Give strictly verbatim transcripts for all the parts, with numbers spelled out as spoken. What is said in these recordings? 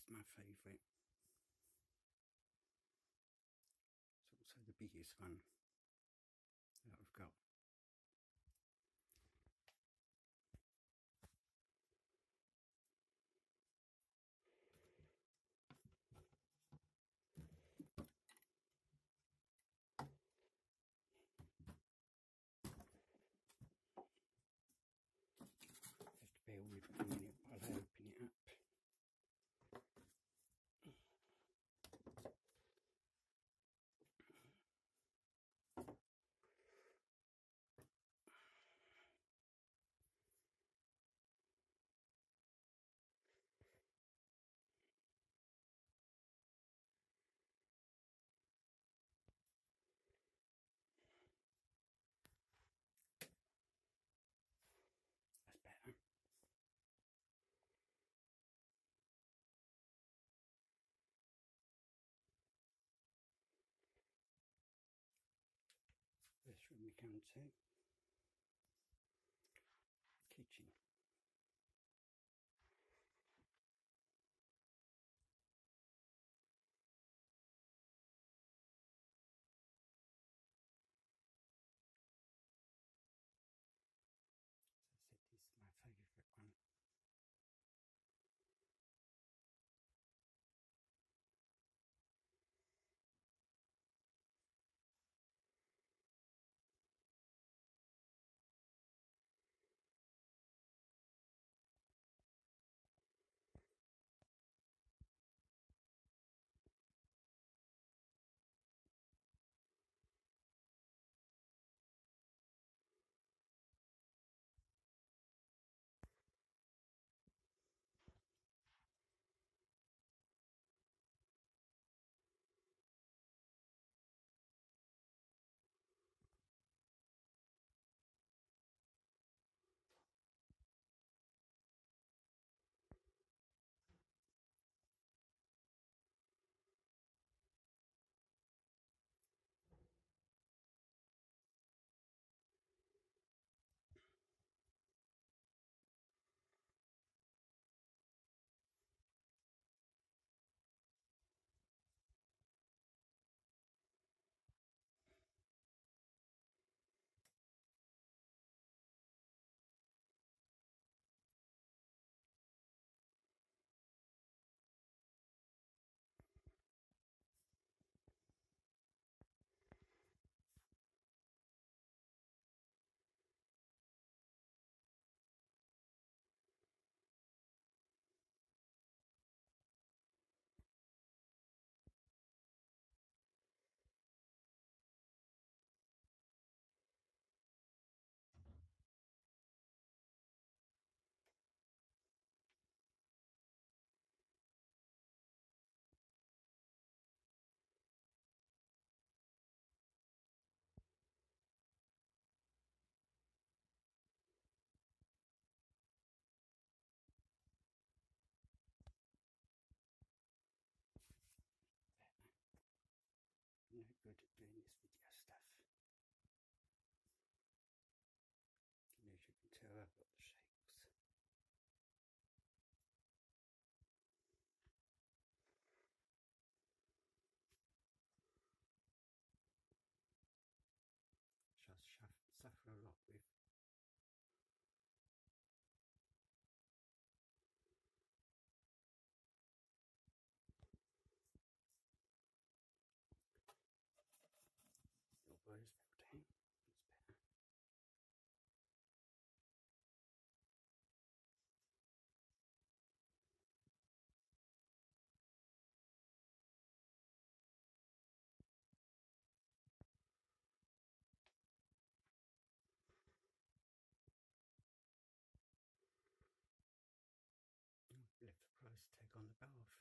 my favourite. It's also the biggest one that I've got. Just bear with me a minute while I open it up. That's better. This room we come to. Kitchen. As I said, this is my favourite one. I'm no good at doing this video stuff. And as you can tell, I've got the shakes. Which I suffer a lot with. Elbows fell down. That's better. Left the price tag on the bath.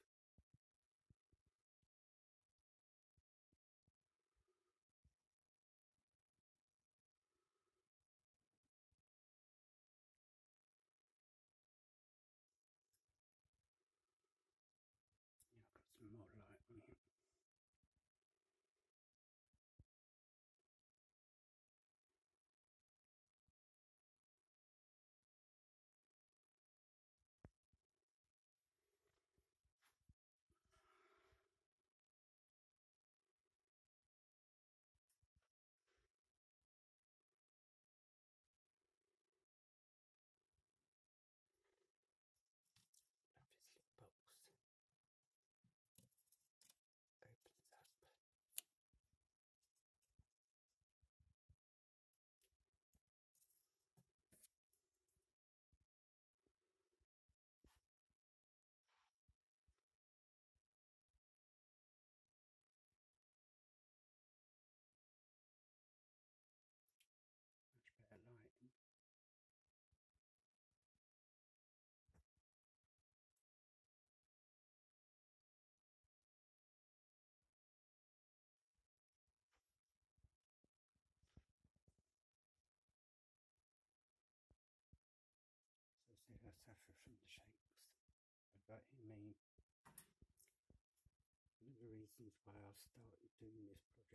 Yeah, I've got some more light on it. from the shapes I got in me. One of the reasons why I started doing this